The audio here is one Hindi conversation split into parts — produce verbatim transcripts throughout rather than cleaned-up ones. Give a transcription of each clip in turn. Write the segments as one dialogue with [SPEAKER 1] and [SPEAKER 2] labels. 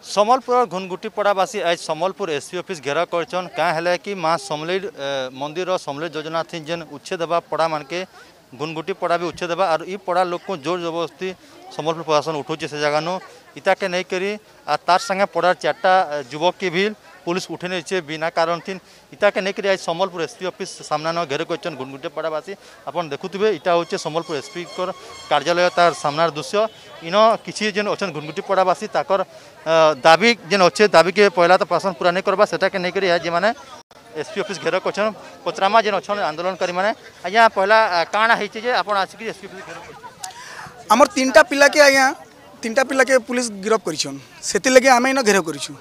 [SPEAKER 1] सम्बलपुर घुनगुटी पड़ावासी आज सम्बलपुर एसपी ऑफिस घेरा करछन क्या है कि माँ समलेई मंदिर समलेई योजना थी जेन उच्छेद देवा पड़ा मान के घुनगुटी पड़ा भी उच्छेद देवा और ई पड़ा लोग को जोर जबरदस्ती सम्बलपुर प्रशासन उठौचे से जगह नो इता के नहीं करी आ तार संगे पड़ार चार्टा युवक के भी पुलिस उठे नहीं बिना कारण थी इता के नहीं करी आज सम्बलपुर एसपी ऑफिस सामना न घेरे कर घुनगुटी पड़ावासी आपन देखुवे इटा हूँ सम्बलपुर एसपी कार्यालय तार सामनार दृश्य इन किसी जेन अच्छे घुनगुटी पड़ावासी ताकर दाबी जेन अच्छे दाबी के पहला तो प्रशासन पूरा नहीं करवा सेटा के नहीं करी जे मैंने एसपी ऑफिस घेर कर पचरामा जेन अच्छे आंदोलनकारी मैंने आज्ञा पहला काଣା है आप आसिक एसपी ऑफिस घेर
[SPEAKER 2] आमर तीन टा पिला के आज्ञा तीन टा पिला के पुलिस गिरफ करिछन सेति लगे आमे इन घेर करिछु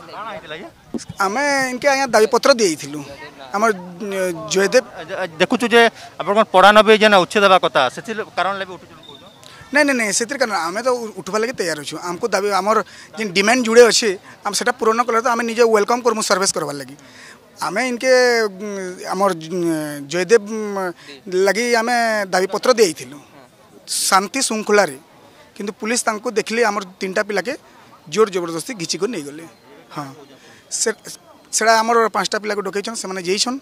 [SPEAKER 2] आमे इनके आज्ञा दाबी पत्र देइथिलु हमर जयदेव
[SPEAKER 1] देखु जे आपन पढ़ा नबे जेन उच्छेद देबा कथा सेति कारण लेबे उठु
[SPEAKER 2] नहीं नहीं नहीं से कारण आम तो उठवा लगे तैयार अच्छे आमको दाबी आमर जिन डिमांड जुड़े अच्छे आम से पूरण कले तो आम निजे वेलकम करमु सर्विस करवार लगी आम इनके आमर जयदेव लगी आम दाबी पत्र देइथिलु शांति श्रृंखला किंतु पुलिस तांको देखली आमर तीन टा पिला के जोर जबरदस्ती घिची को नहीं गले हाँ से आमर पांचटा पिला को डकैछन से माने जेइछन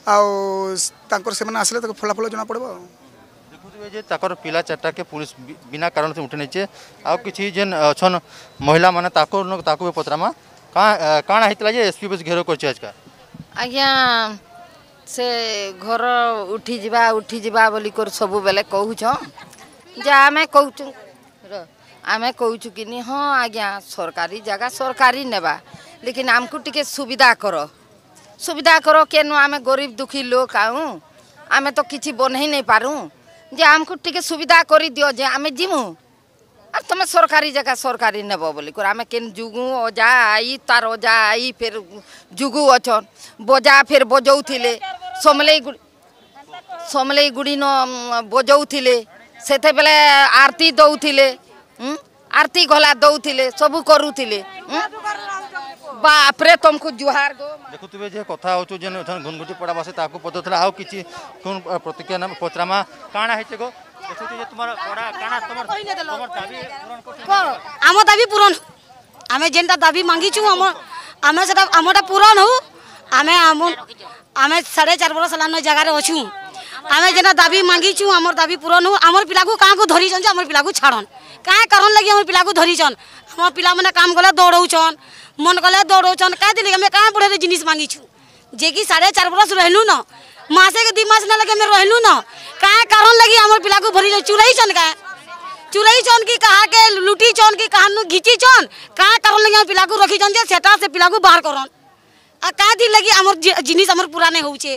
[SPEAKER 2] आ से आसले फलाफल जना पड़ो
[SPEAKER 1] जे ताकर पिला चार्टा के पुलिस बिना कारण से उठे नहीं आउ किसी जेन अच्छन महिला माने ताको ताको पतरामा का काଣା हितला जे एसपी बस घेरो करछ आज का
[SPEAKER 3] आज्ञा से घर उठी जिबा उठी जिबा बोली कर सब बेले कहू छ जे आमे कहू आमे कहू छु कि हां आज्ञा सरकारी जगह सरकारी नेबा लेकिन हमको टिके सुविधा करो सुविधा करो केनो आमे गरीब दुखी लोग आऊ आमे तो किछि बन ही नहीं पारू जे आमको टिके सुविधा करी दियो जे आमे जिमु और तुम सरकारी जगह सरकारी नेब बोली कर आमे केन जुगु ओजा आई तार ओजा आई फिर जुगु अछन बोजा फिर बजौथिले समलेई गुडी समलेई गुडी न बजौथिले सेते बेले आरती दउथिले आरती गला दउथिले सब करूथिले बाप रे तुमको जुहार गो
[SPEAKER 1] देखुवे जे कथा होचो जेन घुनघुटी पड़ावासी ताको पदथला आउ किछि कोन प्रतिक्रिया नाम पचरामा काଣା हेचे गो देखुते जे तुम्हारा पड़ा काଣା तमर तमर दाबी पूरण को
[SPEAKER 4] आम दाबी पूरण आमे जेनटा दाबी मांगी छु हम आमे सेटा आमटा पूरण हो आमे आम आमे साढ़े चार बरस लान जगह रे अछु आमे जेना दाबी मांगी छु हमर दाबी पूरण हो हमर पिला को का को धरि छन जे हमर पिला को छाड़न का कारण लगी हमर पिला को धरि छन हमर पिला माने काम गले दौड़ौ छन मन गले दौड़ौ छन का दिले हमें का बुढ़े जिनिस मांगी छु जे कि साढ़े चार बरस रहलु न मासे के दी मास ना लगे में रहलु न का कारण लगी हमर पिला को भरी चुरई छन का चुरई छन की कहा के लुटी छन की कहानु घिची छन का कारण लगी हमर पिला को रखी छन जे सेटा से पिला को बाहर करन आ का दी लगी हमर जिनिस हमर पूरा नहीं होउछे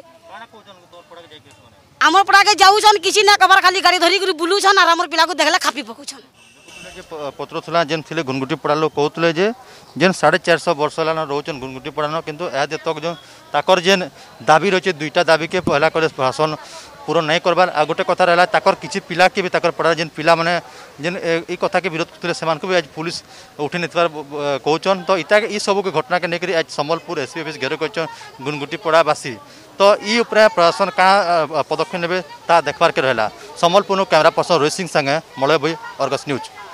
[SPEAKER 4] हमर पड़ा के जाऊ छन किछि ना कबर खाली गाड़ी धरी कर बुलु छन और हमर पिला को देखला खापी पकु छन
[SPEAKER 1] पत्र थला जेन थिले घुनगुटी पड़ा लोग कहतले जे जेन साढ़े चार सौ वर्ष लान रोचन घुनगुटी पड़ानो किंतु ए तक जो ताकर जेन दाबी रही दुईटा दाबी के पहला करे प्रशासन पूरण नहीं करबार आ गोटे कथा रहला ताकर किछि पिला के भी ताकर पड़ा जेन पिला माने जेन ई कथा के विरोध करते सेमान को भी आज पुलिस उठी नितबार कहउचन तो इता ई सब के घटना के नेकरी आज सम्बलपुर एसपी ऑफिस घेर करछन घुनगुटी पड़ावासी तो ई उपरे प्रशासन का पदक्षेप नेबे ता देखबार के रहला सम्बलपुर कैमरा पर्सन रोहित सिंह संगे मलय भाई अर्गस न्यूज।